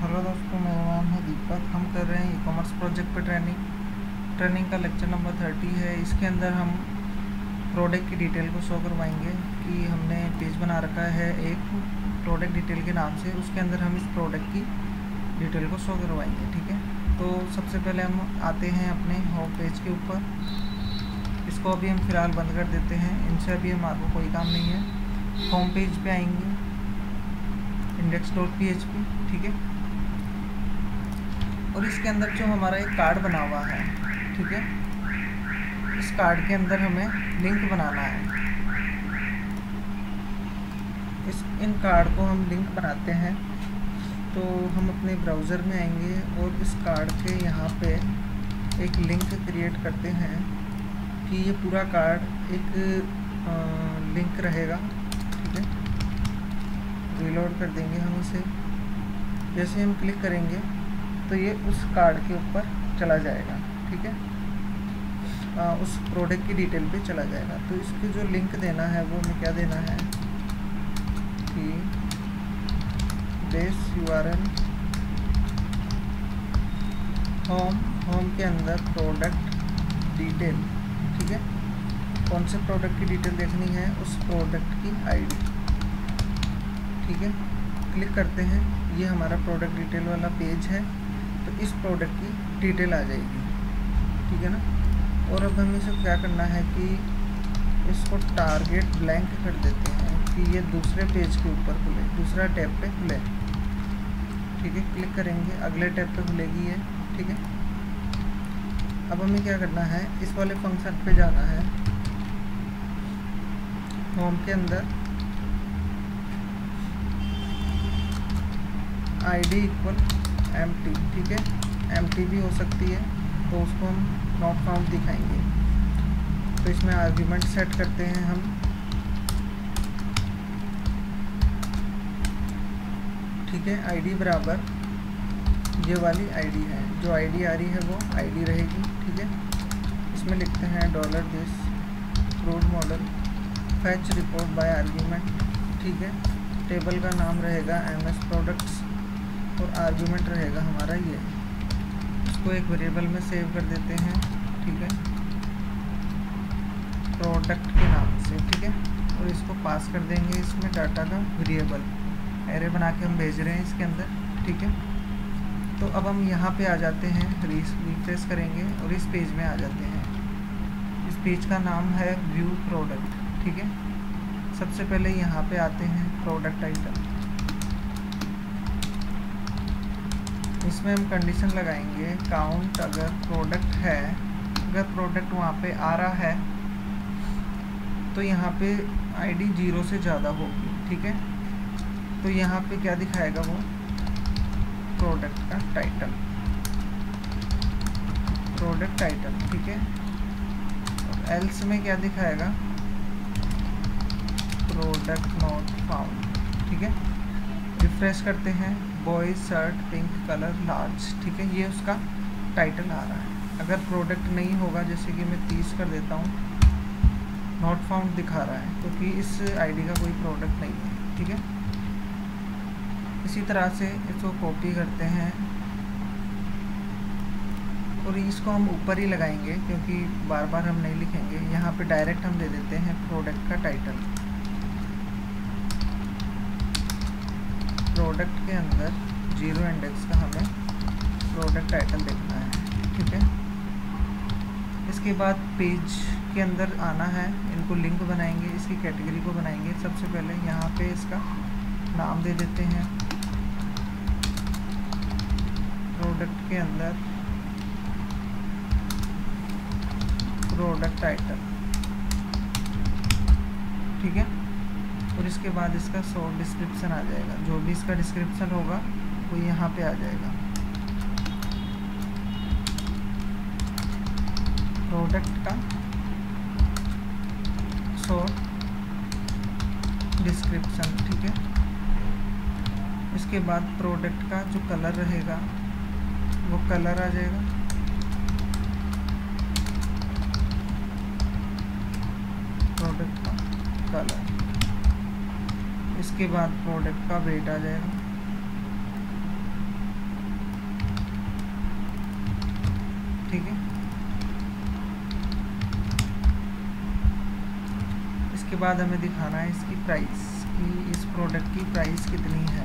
Hello दोस्तों, मेरा नाम है दीपक। हम कर रहे हैं ई कॉमर्स प्रोजेक्ट पे ट्रेनिंग का लेक्चर नंबर 30 है। इसके अंदर हम प्रोडक्ट की डिटेल को शो करवाएंगे कि हमने पेज बना रखा है एक प्रोडक्ट डिटेल के नाम से। उसके अंदर हम इस प्रोडक्ट की डिटेल को शो करवाएंगे। ठीक है, तो सबसे पहले हम आते हैं अपने होम पेज के ऊपर। इसको अभी हम फ़िलहाल बंद कर देते हैं, इनसे अभी हमारे को कोई काम नहीं है। होम पेज पे आएंगे, index.php। ठीक है, और इसके अंदर जो हमारा एक कार्ड बना हुआ है, ठीक है, इस कार्ड के अंदर हमें लिंक बनाना है। इन कार्ड को हम लिंक बनाते हैं तो हम अपने ब्राउज़र में आएंगे और इस कार्ड के यहाँ पे एक लिंक क्रिएट करते हैं कि ये पूरा कार्ड एक लिंक रहेगा। ठीक है, रीलोड कर देंगे हम इसे। जैसे हम क्लिक करेंगे तो ये उस कार्ड के ऊपर चला जाएगा। ठीक है, उस प्रोडक्ट की डिटेल पे चला जाएगा। तो इसके जो लिंक देना है वो हमें क्या देना है कि बेस URL होम के अंदर प्रोडक्ट डिटेल। ठीक है, कौन से प्रोडक्ट की डिटेल देखनी है, उस प्रोडक्ट की ID। ठीक है, क्लिक करते हैं, ये हमारा प्रोडक्ट डिटेल वाला पेज है। तो इस प्रोडक्ट की डिटेल आ जाएगी। ठीक है ना। और अब हमें इसे क्या करना है कि इसको टारगेट ब्लैंक कर देते हैं कि ये दूसरे पेज के ऊपर खुले, दूसरा टैब पे खुले। ठीक है, क्लिक करेंगे, अगले टैब पे खुलेगी ये। ठीक है, अब हमें क्या करना है, इस वाले फंक्शन पे जाना है। होम के अंदर ID = empty। ठीक है, empty भी हो सकती है, तो उसको हम नॉट फाउंड दिखाएंगे। तो इसमें आर्ग्यूमेंट सेट करते हैं हम। ठीक है, ID बराबर ये वाली ID है, जो ID आ रही है वो ID रहेगी। ठीक है, इसमें लिखते हैं $this crude model fetch report by argument। ठीक है, टेबल का नाम रहेगा MS प्रोडक्ट्स और आर्ग्यूमेंट रहेगा हमारा ये। इसको एक वेरिएबल में सेव कर देते हैं। ठीक है, प्रोडक्ट के नाम से। ठीक है, और इसको पास कर देंगे इसमें डाटा का वेरिएबल, एरे बना के हम भेज रहे हैं इसके अंदर। ठीक है, तो अब हम यहाँ पे आ जाते हैं, रिफ्रेश करेंगे और इस पेज में आ जाते हैं। इस पेज का नाम है व्यू प्रोडक्ट। ठीक है, सबसे पहले यहाँ पे आते हैं प्रोडक्ट आइटम। इसमें हम कंडीशन लगाएंगे काउंट। अगर प्रोडक्ट है, अगर प्रोडक्ट वहाँ पे आ रहा है तो यहाँ पे ID 0 से ज़्यादा होगी। ठीक है, तो यहाँ पे क्या दिखाएगा वो, प्रोडक्ट का टाइटल, प्रोडक्ट टाइटल। ठीक है, और एल्स में क्या दिखाएगा, प्रोडक्ट नॉट फाउंड। ठीक है, रिफ्रेश करते हैं, boys shirt pink colour large. ठीक है, ये उसका टाइटल आ रहा है। अगर प्रोडक्ट नहीं होगा, जैसे कि मैं 30 कर देता हूँ, नॉट फाउंड दिखा रहा है क्योंकि इस ID का कोई प्रोडक्ट नहीं है। ठीक है, इसी तरह से इसको कॉपी करते हैं और इसको हम ऊपर ही लगाएंगे क्योंकि बार बार हम नहीं लिखेंगे। यहाँ पे डायरेक्ट हम दे देते हैं प्रोडक्ट का टाइटल। प्रोडक्ट के अंदर 0 इंडेक्स का हमें प्रोडक्ट टाइटल देखना है। ठीक है, इसके बाद पेज के अंदर आना है, इनको लिंक बनाएंगे, इसकी कैटेगरी को बनाएंगे। सबसे पहले यहाँ पे इसका नाम दे देते हैं, प्रोडक्ट के अंदर प्रोडक्ट टाइटल। ठीक है, और इसके बाद इसका शॉर्ट डिस्क्रिप्शन आ जाएगा। जो भी इसका डिस्क्रिप्शन होगा वो यहाँ पे आ जाएगा। प्रोडक्ट का शॉर्ट डिस्क्रिप्शन। ठीक है, इसके बाद प्रोडक्ट का जो कलर रहेगा वो कलर आ जाएगा। प्रोडक्ट का कलर, इसके बाद प्रोडक्ट का वेट आ जाएगा। ठीक है। इसके बाद हमें दिखाना है इसकी प्राइस कि इस प्रोडक्ट की प्राइस कितनी है।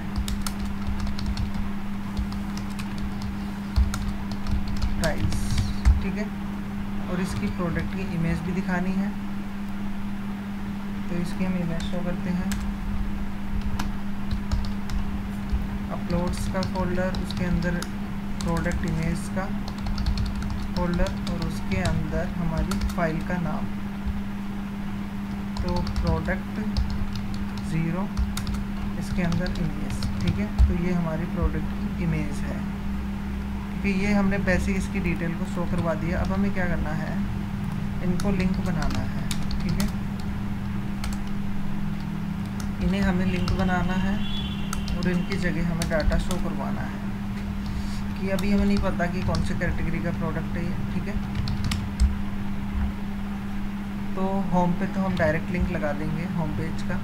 प्राइस, ठीक है। और इसकी प्रोडक्ट की इमेज भी दिखानी है, तो इसकी हम इमेज शो करते हैं। अपलोड्स का फोल्डर, उसके अंदर प्रोडक्ट इमेज का फोल्डर और उसके अंदर हमारी फाइल का नाम, तो प्रोडक्ट 0, इसके अंदर इमेज, ठीक है। तो ये हमारी प्रोडक्ट की इमेज है, क्योंकि ये हमने बेसिक इसकी डिटेल को शो करवा दिया। अब हमें क्या करना है, इनको लिंक बनाना है, ठीक है। इन्हें हमें लिंक बनाना है और इनकी जगह हमें डाटा शो करवाना है कि अभी हमें नहीं पता कि कौन सी कैटेगरी का प्रोडक्ट है ये, ठीक है। तो होम पे तो हम डायरेक्ट लिंक लगा देंगे होम पेज का।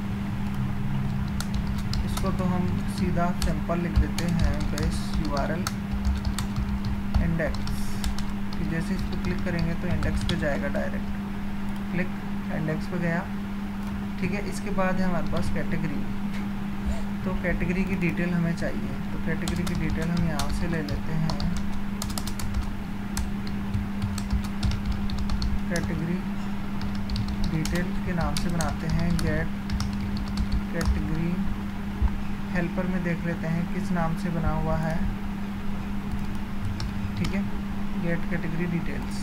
इसको तो हम सीधा सिंपल लिख देते हैं बेस URL इंडेक्स, कि जैसे इस पर क्लिक करेंगे तो इंडेक्स पे जाएगा डायरेक्ट। क्लिक, इंडेक्स पे गया, ठीक है। इसके बाद है हमारे पास कैटेगरी, तो कैटेगरी की डिटेल हमें चाहिए, तो कैटेगरी की डिटेल हम यहाँ से ले लेते हैं। कैटेगरी डिटेल के नाम से बनाते हैं गेट कैटेगरी। हेल्पर में देख लेते हैं किस नाम से बना हुआ है, ठीक है। गेट कैटेगरी डिटेल्स,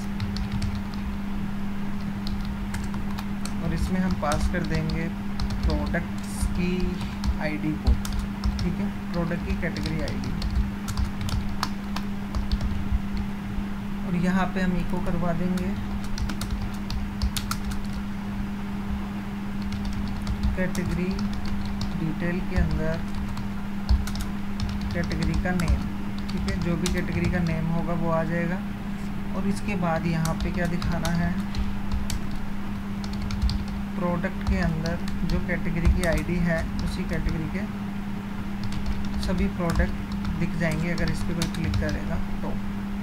और इसमें हम पास कर देंगे प्रोडक्ट्स की आईडी को, ठीक है। प्रोडक्ट की कैटेगरी आईडी, और यहाँ पे हम इको करवा देंगे कैटेगरी डिटेल के अंदर कैटेगरी का नेम, ठीक है। जो भी कैटेगरी का नेम होगा वो आ जाएगा। और इसके बाद यहाँ पे क्या दिखाना है, प्रोडक्ट के अंदर जो कैटेगरी की आईडी है उसी कैटेगरी के सभी प्रोडक्ट दिख जाएंगे अगर इस पर कोई क्लिक करेगा तो,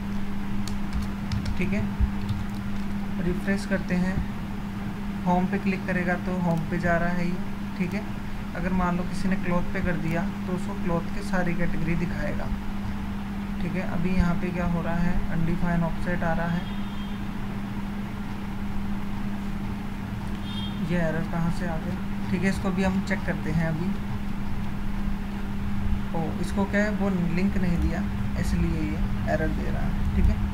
ठीक है। रिफ्रेश करते हैं, होम पे क्लिक करेगा तो होम पे जा रहा है ये, ठीक है। अगर मान लो किसी ने क्लॉथ पे कर दिया तो उसको क्लॉथ की सारी कैटेगरी दिखाएगा, ठीक है। अभी यहाँ पे क्या हो रहा है, अनडिफाइन ऑफसेट आ रहा है। ये एरर कहाँ से आ गया, ठीक है। इसको भी हम चेक करते हैं अभी। इसको क्या है, वो लिंक नहीं दिया इसलिए ये एरर दे रहा है, ठीक है।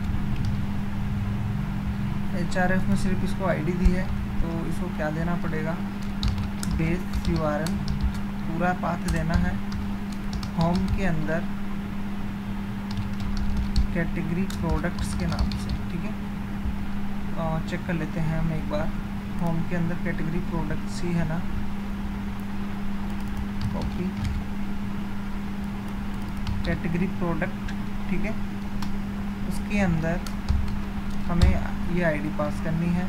HRF में सिर्फ इसको आईडी दी है, तो इसको क्या देना पड़ेगा, बेस URL पूरा पाथ देना है। होम के अंदर कैटेगरी प्रोडक्ट्स के नाम से, ठीक है। चेक कर लेते हैं हम एक बार, होम के अंदर कैटेगरी प्रोडक्ट्स ही है ना, कॉपी कैटेगरी प्रोडक्ट, ठीक है। उसके अंदर हमें ये आईडी पास करनी है,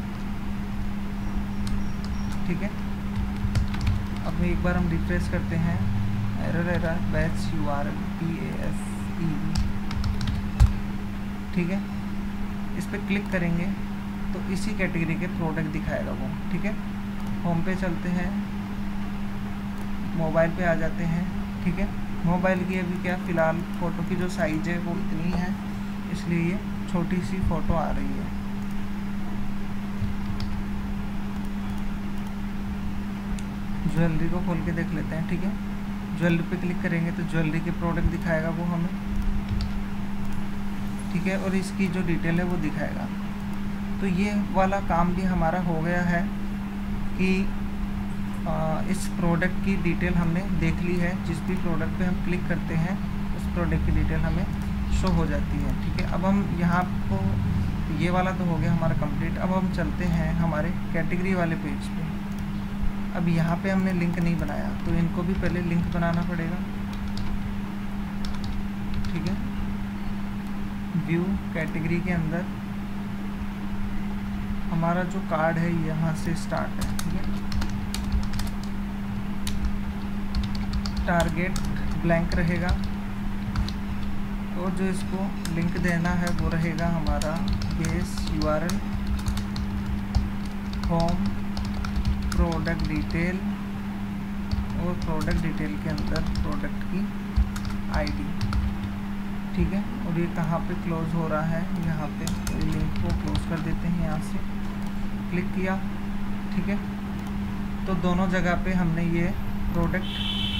ठीक है। अब एक बार हम रिफ्रेश करते हैं, एरर बैच URL PASE, ठीक है। इस पर क्लिक करेंगे तो इसी कैटेगरी के प्रोडक्ट दिखाएगा वो, ठीक है। होम पे चलते हैं, मोबाइल पे आ जाते हैं, ठीक है। मोबाइल की अभी क्या फ़िलहाल फ़ोटो की जो साइज़ है वो इतनी है, इसलिए ये छोटी सी फ़ोटो आ रही है। ज्वेलरी को खोल के देख लेते हैं, ठीक है। ज्वेलरी पे क्लिक करेंगे तो ज्वेलरी के प्रोडक्ट दिखाएगा वो हमें, ठीक है। और इसकी जो डिटेल है वो दिखाएगा। तो ये वाला काम भी हमारा हो गया है कि इस प्रोडक्ट की डिटेल हमने देख ली है। जिस भी प्रोडक्ट पे हम क्लिक करते हैं उस प्रोडक्ट की डिटेल हमें शो हो जाती है, ठीक है। अब हम यहाँ को, ये वाला तो हो गया हमारा कंप्लीट। अब हम चलते हैं हमारे कैटेगरी वाले पेज पे। अब यहाँ पे हमने लिंक नहीं बनाया तो इनको भी पहले लिंक बनाना पड़ेगा, ठीक है। व्यू कैटेगरी के अंदर हमारा जो कार्ड है यहाँ से स्टार्ट है, ठीक है। टारगेट ब्लैंक रहेगा और जो इसको लिंक देना है वो रहेगा हमारा base URL, home, product detail और प्रोडक्ट डिटेल के अंदर प्रोडक्ट की ID, ठीक है। और ये कहाँ पे क्लोज हो रहा है, यहाँ पे। तो ये लिंक को क्लोज कर देते हैं, यहाँ से क्लिक किया, ठीक है। तो दोनों जगह पे हमने ये प्रोडक्ट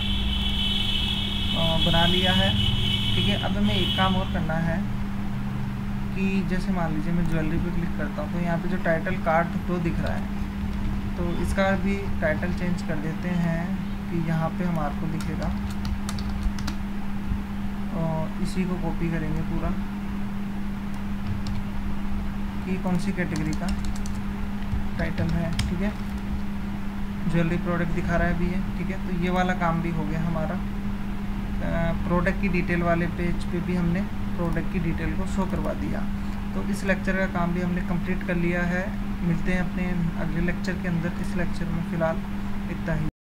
बना लिया है, ठीक है। अब हमें एक काम और करना है कि जैसे मान लीजिए मैं ज्वेलरी पे क्लिक करता हूँ तो यहाँ पे जो टाइटल कार्ड तो दिख रहा है, तो इसका भी टाइटल चेंज कर देते हैं कि यहाँ पे हमारे को दिखेगा। और इसी को कॉपी करेंगे पूरा कि कौन सी कैटेगरी का टाइटल है, ठीक है। ज्वेलरी प्रोडक्ट दिखा रहा है अभी ये, ठीक है। तो ये वाला काम भी हो गया हमारा। प्रोडक्ट की डिटेल वाले पेज पे भी हमने प्रोडक्ट की डिटेल को शो करवा दिया। तो इस लेक्चर का काम भी हमने कंप्लीट कर लिया है। मिलते हैं अपने अगले लेक्चर के अंदर। इस लेक्चर में फ़िलहाल इतना ही।